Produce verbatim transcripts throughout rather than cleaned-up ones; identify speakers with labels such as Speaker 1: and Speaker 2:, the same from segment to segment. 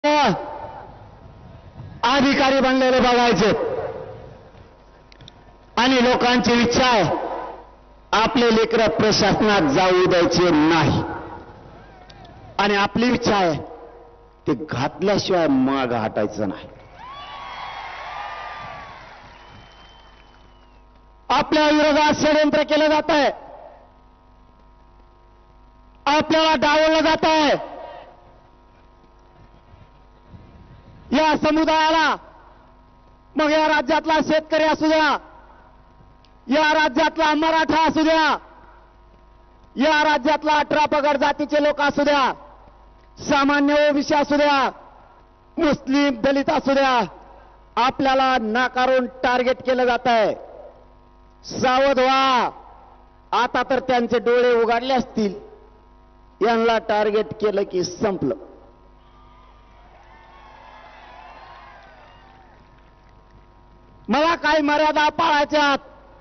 Speaker 1: अधिकारी बनलेले बघायचे आणि लोकांची इच्छा आहे आपले लेकरं प्रशासनात जाऊ द्यायचे नाही आणि आपली इच्छा आहे ते घातल्याशिवाय माग हटायचं नाही. आपल्या विरोधात षडयंत्र केलं जात आहे, आपल्याला डावललं जात आहे. या समुदायाला, मग या राज्यातला शेतकरी असू द्या, या राज्यातला मराठा असू द्या, या राज्यातला अठरा पगड जातीचे लोक असू द्या, सामान्य ओबीसी असू द्या, मुस्लिम दलित असू द्या, आपल्याला नाकारून टार्गेट केलं जात आहे. सावध व्हा. आता तर त्यांचे डोळे उघडले असतील. यांना टार्गेट केलं की संपलं. मला काही मर्यादा पाळायच्यात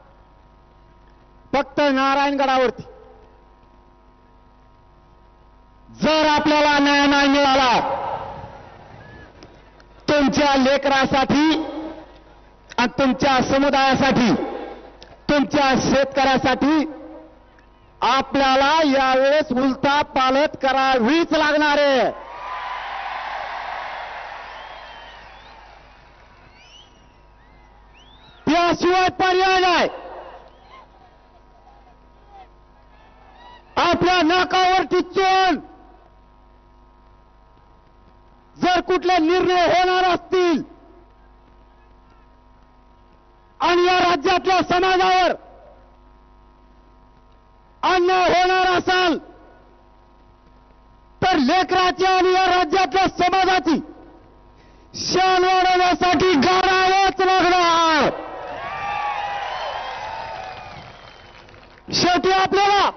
Speaker 1: फक्त नारायणगडावरती. जर आपल्याला न्याय नाही मिळाला, तुमच्या लेकरासाठी आणि तुमच्या समुदायासाठी, तुमच्या शेतकऱ्यासाठी आपल्याला यावेळेस उलटा पालट करावीच लागणार आहे. त्याशिवाय पर्याय नाही. आपल्या नाकावर टिचून जर कुठले निर्णय होणार असतील आणि या राज्यातल्या समाजावर अन्याय होणार असाल तर लेकराची आणि या राज्यातल्या समाजाची शान वाढवण्यासाठी गाडावंच लागणार. शेवटी आपल्याला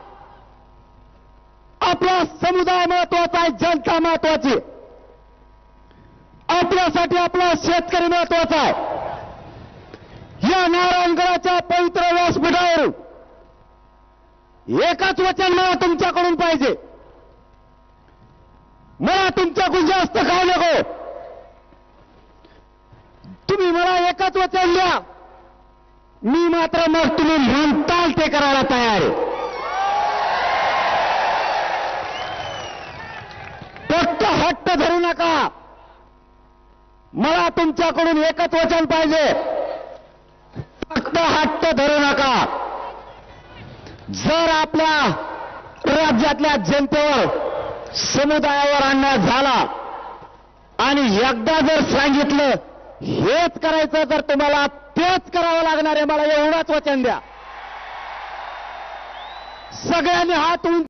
Speaker 1: आपला समुदाय महत्वाचा आहे, जनता महत्वाची. आपल्यासाठी आपला शेतकरी महत्वाचा आहे. या नारायणगडाच्या पवित्र व्यासपीठावरून एकच वचन मला तुमच्याकडून पाहिजे. मला तुमच्याकडून जास्त काय नको. तुम्ही मला एकच वचन द्या, मी मात्र मग तुम्ही म्हणताल ते करायला तयार आहे. फक्त हट्ट धरू नका. मला तुमच्याकडून एकच वचन पाहिजे, फक्त हट्ट धरू नका. जर आपल्या राज्यातल्या जनतेवर, समुदायावर अन्याय झाला आणि एकदा जर सांगितलं हेच करायचं तर तुम्हाला तेच करावं लागणार आहे. मला एवढंच वचन द्या. सगळ्यांनी हात उंच